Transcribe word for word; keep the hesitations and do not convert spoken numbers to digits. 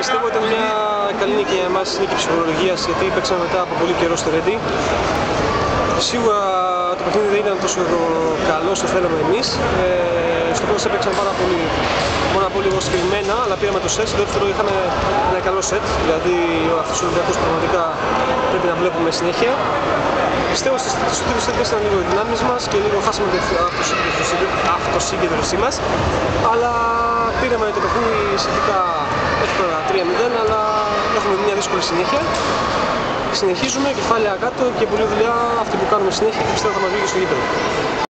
πιστεύω ότι ήταν μια καλή νίκη για εμάς, νίκη ψυχολογίας, γιατί παίξαμε μετά από πολύ καιρό στο Ρέντι. Σίγουρα το παιχνίδι δεν ήταν τόσο καλό όσο θέλαμε εμείς. Ε, στο πρώτο σετ παίξαμε πάρα πολύ, μόνο πολύ συγκεκριμένα, αλλά πήραμε το σετ. Στο δεύτερο είχαμε ένα καλό σετ, δηλαδή αυτούς τους Ολυμπιακούς πραγματικά πρέπει να βλέπουμε συνέχεια. Πιστεύω ότι στο τρίτο σετ ήταν λίγο οι δυνάμεις μας και λίγο χάσαμε την αυτοσύγκεντρωσή μας, αλλά πήραμε το παιχνίδι σχετικά εύκολα τρία μηδέν, αλλά έχουμε μια δύσκολη συνέχεια. Συνεχίζουμε, κεφάλαια κάτω και πολλή δουλειά αυτή που κάνουμε συνέχεια και πιστεύω θα μας βγει στο γήπεδο.